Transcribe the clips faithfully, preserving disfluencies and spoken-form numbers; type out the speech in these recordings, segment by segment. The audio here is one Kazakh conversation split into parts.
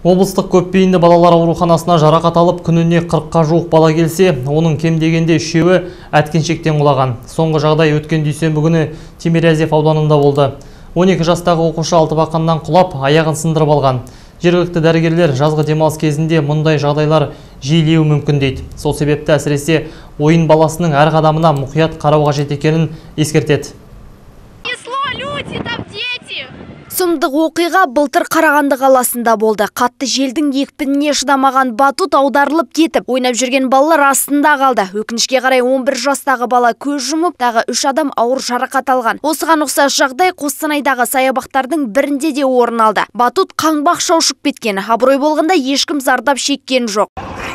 Облыстық көпбейінді балалар ауруханасына жарақат алып, күніне қырыққа жуық бала келсе, оның кем дегенде үшеуі әткеншектен құлаған. Соңғы жағдай өткен дүйсенбі күні Тимирязев ауданында болды. он екі жастағы оқушы алтыбақаннан құлап, аяғын сындырып алған. Жергілікті дәрігерлер жазғы демалыс кезінде мұндай жағдайлар жиілеуі мүмкін дейді. Сол себепті әсіресе ойын баласының әр қадамына мұқият қарау қажет екенін ескертеді. Сұмдық оқиға былтыр Қарағанды қаласында болды. Қатты желдің екпініне шыдамаған батут аударылып кетіп, ойнап жүрген балалар астында қалды. Өкінішке қарай он бір жастағы бала көз жұмып, тағы үш адам ауыр жарақат алған. Осыған ұқсас жағдай Қостанайдағы саябақтардың бірінде де орын алды. Батут қаңбақ шаушып кеткен. Абырой болғанда ешкім зардап шеккен жоқ.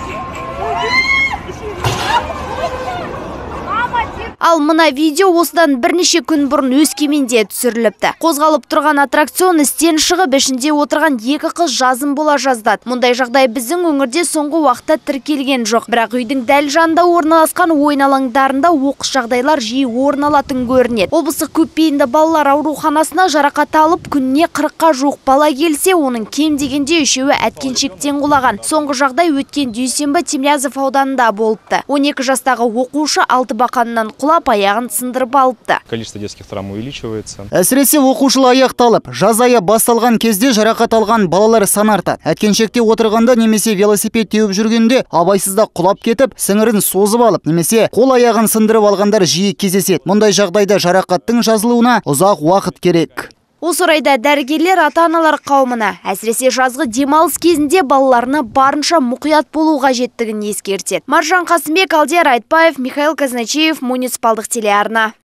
Ал мына видео осыдан бірнеше күн бұрын Өскеменде түсіріліпті. Қозғалып тұрған аттракцион істен шығып, ішінде отырған екі қыз жазым бола жаздады. Мұндай жағдай біздің өңірде соңғы уақытта тіркелген жоқ. Бірақ үйдің дәл жанында орналасқан ойын алаңдарында оқыс жағдайлар жиі орын алатын көрінеді. Облыстық көпбейінді балалар ауруханасына жарақат алып, күніне қырыққа жуық бала келсе, оның кем дегенде үшеуі әткеншектен құлаған. Соңғы жағдай өткен дүйсенбі Тимирязев ауданында болыпты. он екі жастағы оқушы алтыбақаннан құлап, аяғын сындырып алыпты. Количество детских травм увеличивается. Әсіресе оқушылар аяқталып, жаз айы басталған кезде жарақат алған балалар сан артады. Әткеншекте отырғанда немесе велосипед теуіп жүргенде абайсызда құлап кетіп, сіңірін созып алып, немесе қол аяғын сындырып алғандар жиі кездеседі. Мұндай жағдайда жарақаттың жазылуына ұзақ уақыт керек. Осы орайда дәрігерлер ата-аналар қауымына, әсіресе жазғы демалыс кезінде балаларына барынша мұқият болу қажеттігін ескертеді. Маржан Қасымбек, Алдияр Айтбаев, Михаил Казначеев, муниципалдық телеарна.